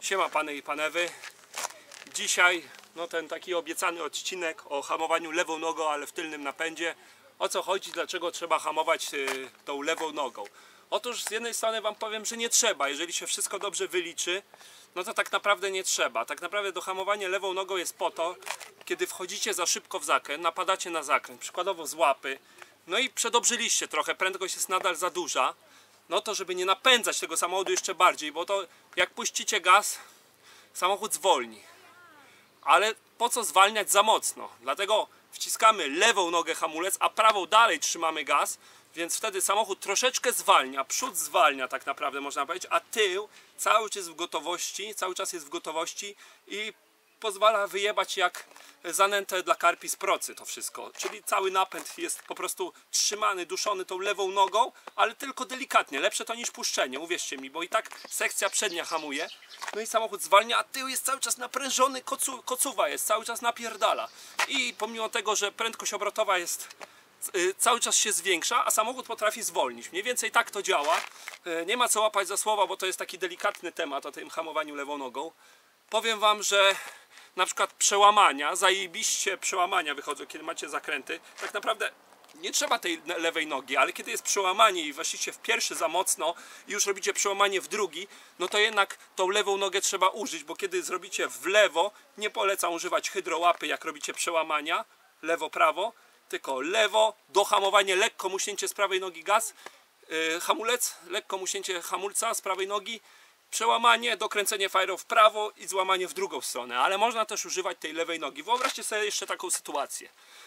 Siema pany i panewy. Dzisiaj ten taki obiecany odcinek o hamowaniu lewą nogą, ale w tylnym napędzie. O co chodzi, dlaczego trzeba hamować tą lewą nogą? Otóż z jednej strony wam powiem, że nie trzeba. Jeżeli się wszystko dobrze wyliczy, no to tak naprawdę nie trzeba. Tak naprawdę do hamowania lewą nogą jest po to, kiedy wchodzicie za szybko w zakręt, napadacie na zakręt, przykładowo z łapy, no i przedobrzyliście trochę, prędkość jest nadal za duża, no to żeby nie napędzać tego samochodu jeszcze bardziej, bo to jak puścicie gaz, samochód zwolni. Ale po co zwalniać za mocno? Dlatego wciskamy lewą nogę hamulec, a prawą dalej trzymamy gaz, więc wtedy samochód troszeczkę zwalnia, przód zwalnia tak naprawdę można powiedzieć, a tył cały czas jest w gotowości i pozwala wyjebać jak zanętę dla karpi z procy to wszystko. Czyli cały napęd jest po prostu trzymany, duszony tą lewą nogą, ale tylko delikatnie. Lepsze to niż puszczenie, uwierzcie mi, bo i tak sekcja przednia hamuje. No i samochód zwalnia, a tył jest cały czas naprężony, kocuwa jest, cały czas napierdala. I pomimo tego, że prędkość obrotowa jest cały czas się zwiększa, a samochód potrafi zwolnić. Mniej więcej tak to działa. Nie ma co łapać za słowa, bo to jest taki delikatny temat o tym hamowaniu lewą nogą. Powiem wam, że na przykład przełamania, zajebiście przełamania wychodzą, kiedy macie zakręty. Tak naprawdę nie trzeba tej lewej nogi, ale kiedy jest przełamanie i weszliście w pierwszy za mocno i już robicie przełamanie w drugi, no to jednak tą lewą nogę trzeba użyć, bo kiedy zrobicie w lewo, nie polecam używać hydrołapy, jak robicie przełamania, lewo-prawo, tylko lewo, dohamowanie, lekko muśnięcie z prawej nogi gaz, hamulec, lekko muśnięcie hamulca z prawej nogi, przełamanie, dokręcenie fajrą w prawo i złamanie w drugą stronę, ale można też używać tej lewej nogi. Wyobraźcie sobie jeszcze taką sytuację.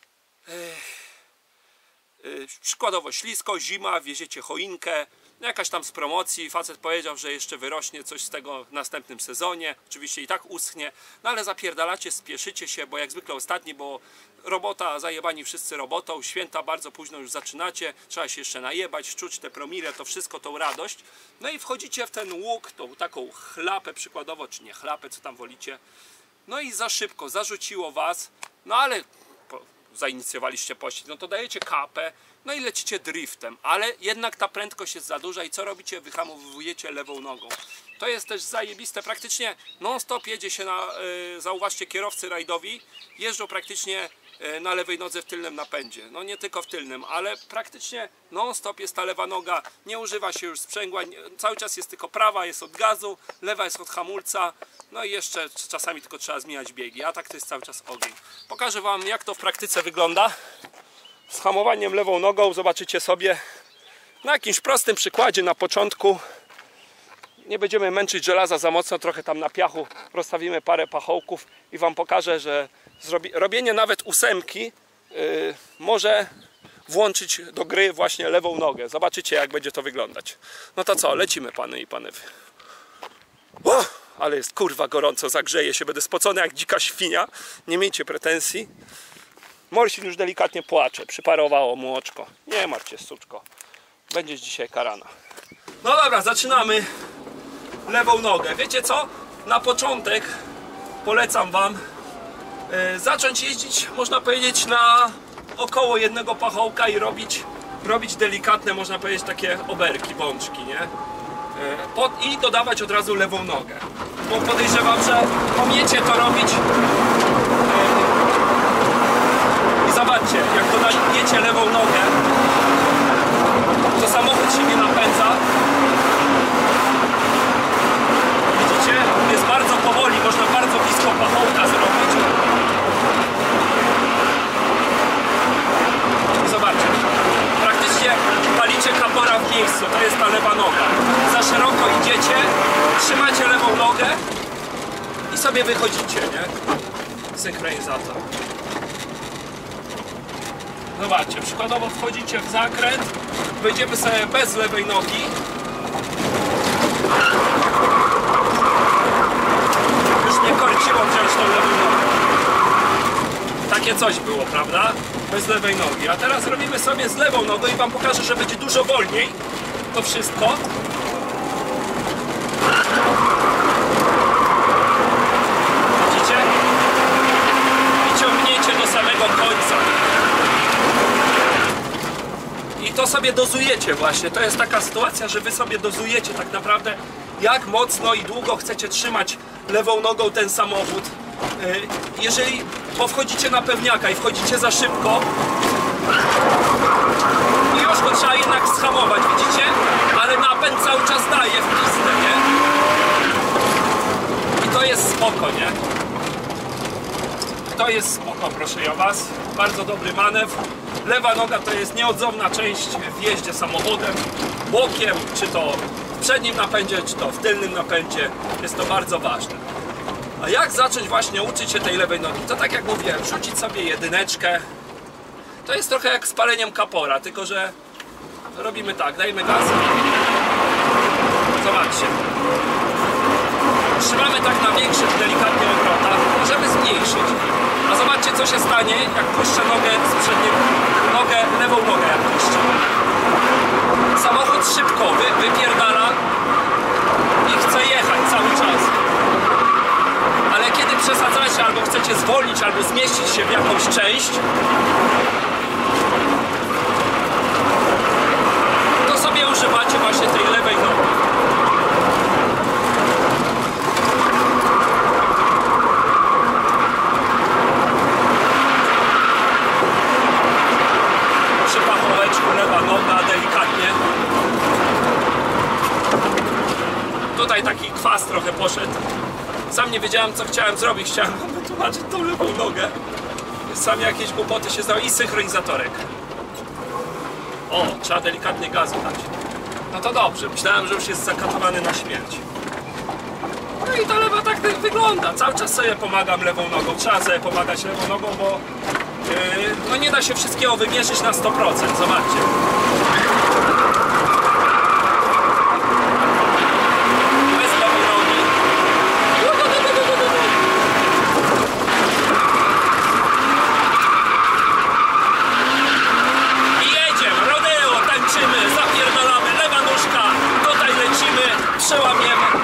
Przykładowo ślisko, zima, wieziecie choinkę, jakaś tam z promocji, facet powiedział, że jeszcze wyrośnie coś z tego w następnym sezonie, oczywiście i tak uschnie, no ale zapierdalacie, spieszycie się, bo jak zwykle ostatni, bo robota, zajebani wszyscy robotą, święta bardzo późno już zaczynacie, trzeba się jeszcze najebać, czuć te promile, to wszystko, tą radość, no i wchodzicie w ten łuk, tą taką chlapę przykładowo, czy nie chlapę, co tam wolicie, no i za szybko zarzuciło was, no ale zainicjowaliście pościg, no to dajecie kapę, no i lecicie driftem, ale jednak ta prędkość jest za duża i co robicie? Wyhamowujecie lewą nogą. To jest też zajebiste, praktycznie non stop jedzie się na, zauważcie, kierowcy rajdowi jeżdżą praktycznie na lewej nodze w tylnym napędzie, no nie tylko w tylnym, ale praktycznie non stop jest ta lewa noga, nie używa się już sprzęgła, cały czas jest tylko prawa, jest od gazu, lewa jest od hamulca, no i jeszcze czasami tylko trzeba zmieniać biegi, a tak to jest cały czas ogień. Pokażę wam, jak to w praktyce wygląda z hamowaniem lewą nogą, zobaczycie sobie na jakimś prostym przykładzie na początku. Nie będziemy męczyć żelaza za mocno, trochę tam na piachu rozstawimy parę pachołków i wam pokażę, że robienie nawet ósemki może włączyć do gry właśnie lewą nogę. Zobaczycie, jak będzie to wyglądać. No to co, lecimy pany i panewy. Ale jest kurwa gorąco, zagrzeje się, będę spocony jak dzika świnia, nie miejcie pretensji. Morsin już delikatnie płacze, przyparowało mu oczko. Nie martw się, suczko, będziesz dzisiaj karana. No dobra, zaczynamy lewą nogę. Wiecie co? Na początek polecam wam zacząć jeździć, można powiedzieć, na około jednego pachołka i robić delikatne, można powiedzieć, takie oberki, bączki, nie? I dodawać od razu lewą nogę, bo podejrzewam, że umiecie to robić. I zobaczcie, jak dodajecie lewą nogę, to samochód się nie napędza. Widzicie? Jest bardzo powoli, można bardzo blisko pachołka zrobić. I zobaczcie, praktycznie palicie kapora w miejscu, to jest ta lewa noga. Za szeroko idziecie, trzymacie lewą nogę i sobie wychodzicie, nie? Synchronizator. Zobaczcie, przykładowo wchodzicie w zakręt, wejdziemy sobie bez lewej nogi. Już mnie korciło wziąć tą lewą nogę. Takie coś było, prawda? Bez lewej nogi. A teraz robimy sobie z lewą nogą i wam pokażę, że będzie dużo wolniej to wszystko. Widzicie? I ciągniecie do samego końca. I to sobie dozujecie właśnie. To jest taka sytuacja, że wy sobie dozujecie tak naprawdę jak mocno i długo chcecie trzymać lewą nogą ten samochód. Jeżeli wchodzicie na pewniaka i wchodzicie za szybko, i już go trzeba jednak schamować, widzicie? Ale napęd cały czas daje w pistę, nie? I to jest spoko, nie? To jest spoko, proszę ja was. Bardzo dobry manewr. Lewa noga to jest nieodzowna część w jeździe samochodem. Bokiem, czy to w przednim napędzie, czy to w tylnym napędzie. Jest to bardzo ważne. A jak zacząć właśnie uczyć się tej lewej nogi? To tak jak mówiłem, rzucić sobie jedyneczkę. To jest trochę jak z paleniem kapora, tylko że robimy tak, dajemy gaz. Zobaczcie. Trzymamy tak na większych, delikatnych obrotach. Możemy zmniejszyć. A zobaczcie, co się stanie, jak puszczę nogę z przedniego, lewą nogę jak puszczę. Samochód szybko wypierdala i chce jechać cały czas. Ale kiedy przesadzacie, albo chcecie zwolnić, albo zmieścić się w jakąś część, to sobie używacie właśnie tej lewej nogi. Przy pachołeczku lewa noga, delikatnie. Tutaj taki kwas trochę poszedł. Sam nie wiedziałem, co chciałem zrobić. Chciałem wytłumaczyć tą lewą nogę. Sam jakieś głupoty się zdały. I synchronizatorek. O, trzeba delikatnie gazu dać. No to dobrze. Myślałem, że już jest zakatowany na śmierć. No i ta lewa tak wygląda. Cały czas sobie pomagam lewą nogą. Trzeba sobie pomagać lewą nogą, bo no nie da się wszystkiego wymierzyć na 100%. Zobaczcie. Przełamiemy.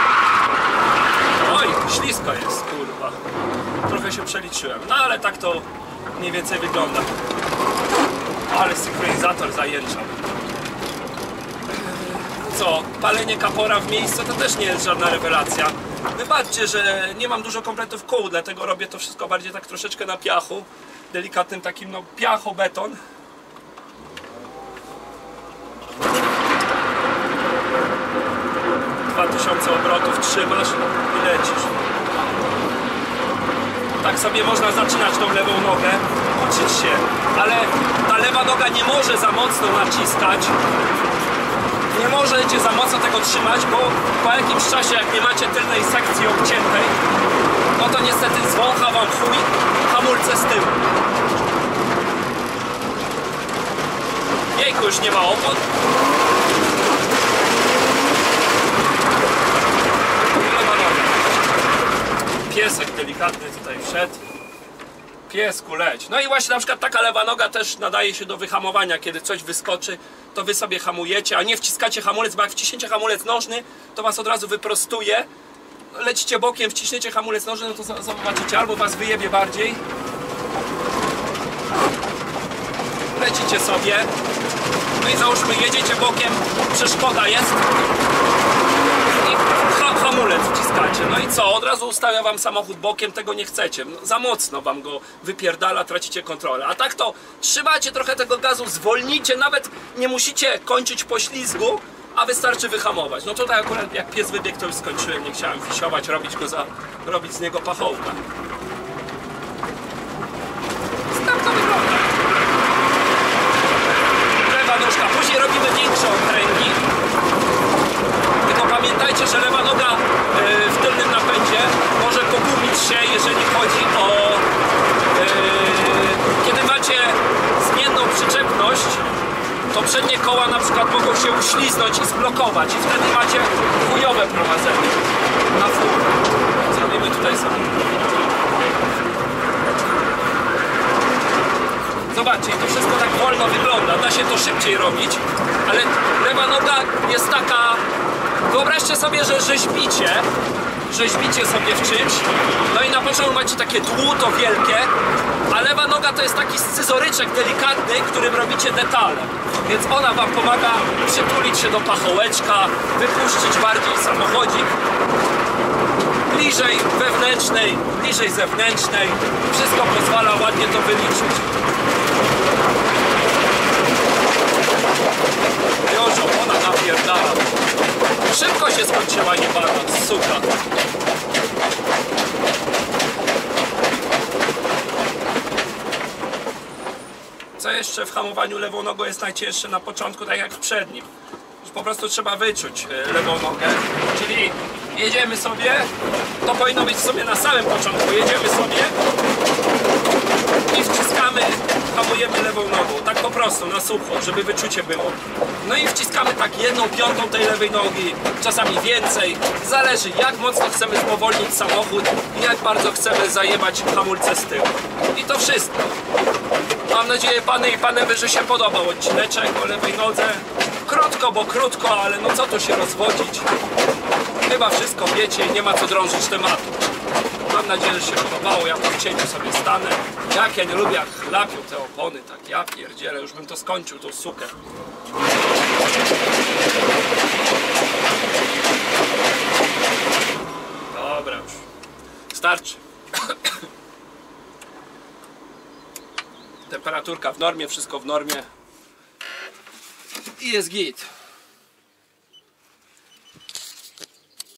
Oj, ślisko jest, kurwa. Trochę się przeliczyłem. No ale tak to mniej więcej wygląda. Ale synchronizator zajęczał. Co? Palenie kapora w miejsce to też nie jest żadna rewelacja. Wybaczcie, że nie mam dużo kompletów kół, dlatego robię to wszystko bardziej tak troszeczkę na piachu. Delikatnym takim, no, piacho-beton. 2000 obrotów trzymasz i lecisz. Tak sobie można zaczynać tą lewą nogę, uczyć się, ale ta lewa noga nie może za mocno naciskać. Nie możecie za mocno tego trzymać, bo po jakimś czasie, jak nie macie tylnej sekcji obciętej, no to niestety zwącha wam chuj hamulce z tyłu. Jejku, już nie ma opon. Piesek delikatny tutaj wszedł. Piesku, leć. No i właśnie na przykład taka lewa noga też nadaje się do wyhamowania. Kiedy coś wyskoczy, to wy sobie hamujecie, a nie wciskacie hamulec, bo jak wciśniecie hamulec nożny, to was od razu wyprostuje. Lecicie bokiem, wciśniecie hamulec nożny, no to zobaczycie, albo was wyjebie bardziej. Lecicie sobie. No i załóżmy, jedziecie bokiem, przeszkoda jest. Hamulec wciskacie, no i co? Od razu ustawia wam samochód bokiem, tego nie chcecie. No, za mocno wam go wypierdala, tracicie kontrolę. A tak to trzymacie trochę tego gazu, zwolnicie, nawet nie musicie kończyć poślizgu, a wystarczy wyhamować. No tutaj akurat jak pies wybiegł, to już skończyłem, nie chciałem fisiować, robić z niego pachołka. Tak to wygląda. Lewa nóżka, później robimy większe okręgi. Tylko pamiętajcie, że lewa noga w tylnym napędzie może pogubić się, jeżeli chodzi o... Kiedy macie zmienną przyczepność, to przednie koła na przykład mogą się uśliznąć i zblokować i wtedy macie chujowe prowadzenie na fur. Zrobimy tutaj sobie. Zobaczcie, to wszystko tak wolno wygląda, da się to szybciej robić, ale lewa noga jest taka... Wyobraźcie sobie, że rzeźbicie rzeźbicie sobie w czymś. No i na początku macie takie dłuto wielkie, a lewa noga to jest taki scyzoryczek delikatny, którym robicie detale. Więc ona wam pomaga przytulić się do pachołeczka, wypuścić bardziej samochodzik. Bliżej wewnętrznej, bliżej zewnętrznej. Wszystko pozwala ładnie to wyliczyć. Już ona napierdala. Szybko się skończyła niebawem, suka. Co jeszcze w hamowaniu lewą nogą jest najcięższe na początku, tak jak w przednim? Już po prostu trzeba wyczuć lewą nogę. Czyli jedziemy sobie, to powinno być sobie na samym początku, jedziemy sobie i wciskamy, hamujemy lewą nogą, tak po prostu, na sucho, żeby wyczucie było. No i wciskamy tak 1/5 tej lewej nogi, czasami więcej, zależy jak mocno chcemy spowolnić samochód i jak bardzo chcemy zajebać hamulce z tyłu. I to wszystko. Mam nadzieję, pany i panowie, że się podobał odcineczek o lewej nodze. Krótko, bo krótko, ale no co tu się rozwodzić. Chyba wszystko wiecie i nie ma co drążyć tematu. Mam nadzieję, że się podobało. Ja w cieniu sobie stanę. Jak ja nie lubię, jak chlapią te opony, tak ja pierdzielę, już bym to skończył, tą sukę. Dobra już. Starczy. Temperaturka w normie, wszystko w normie. I jest git.